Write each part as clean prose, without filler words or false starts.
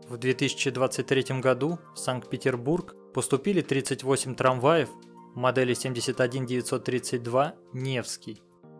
В 2023 году в Санкт-Петербург поступили 38 трамваев модели 71932 «Невский».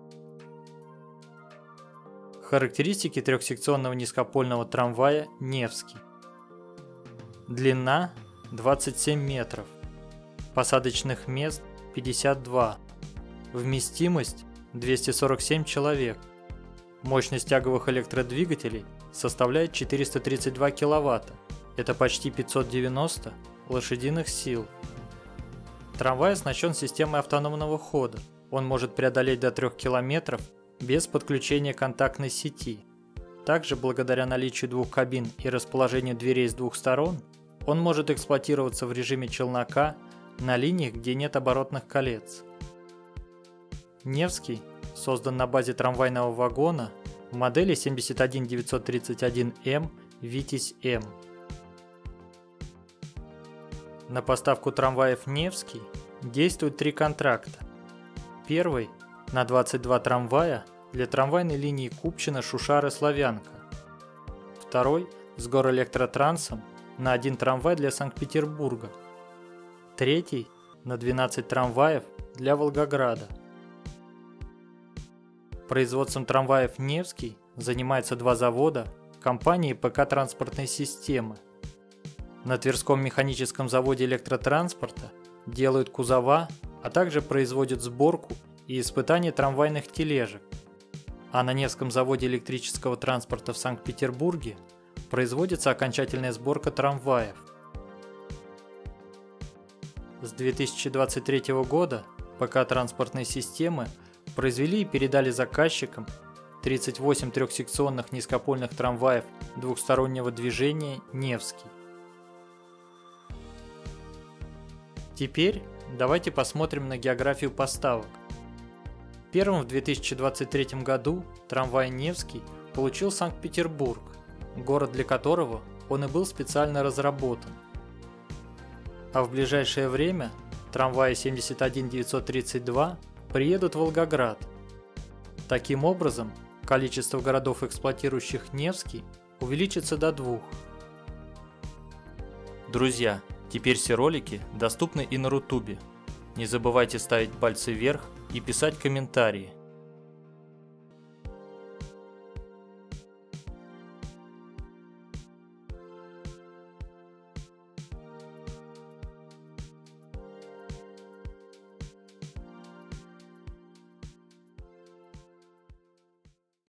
Характеристики трехсекционного низкопольного трамвая «Невский». Длина 27 метров, посадочных мест 52, вместимость 247 человек, мощность тяговых электродвигателей составляет 432 киловатта, это почти 590 лошадиных сил. Трамвай оснащен системой автономного хода, он может преодолеть до 3 километров без подключения контактной сети. Также, благодаря наличию двух кабин и расположению дверей с двух сторон, он может эксплуатироваться в режиме челнока на линиях, где нет оборотных колец. Невский создан на базе трамвайного вагона модели 71931М «Витязь-М». На поставку трамваев «Невский» действуют 3 контракта. Первый – на 22 трамвая для трамвайной линии Купчино-Шушары-Славянка. Второй – с Горэлектротрансом на 1 трамвай для Санкт-Петербурга. Третий – на 12 трамваев для Волгограда. Производством трамваев «Невский» занимается 2 завода компании ПК «Транспортные системы». На Тверском механическом заводе электротранспорта делают кузова, а также производят сборку и испытание трамвайных тележек. А на Невском заводе электрического транспорта в Санкт-Петербурге производится окончательная сборка трамваев. С 2023 года ПК «Транспортные системы» произвели и передали заказчикам 38 трехсекционных низкопольных трамваев двухстороннего движения «Невский». Теперь давайте посмотрим на географию поставок. Первым в 2023 году трамвай «Невский» получил Санкт-Петербург, город для которого он и был специально разработан. А в ближайшее время трамваи 71932 приедут в Волгоград. Таким образом, количество городов, эксплуатирующих «Невский», увеличится до 2. Друзья, теперь все ролики доступны и на Рутубе. Не забывайте ставить пальцы вверх и писать комментарии.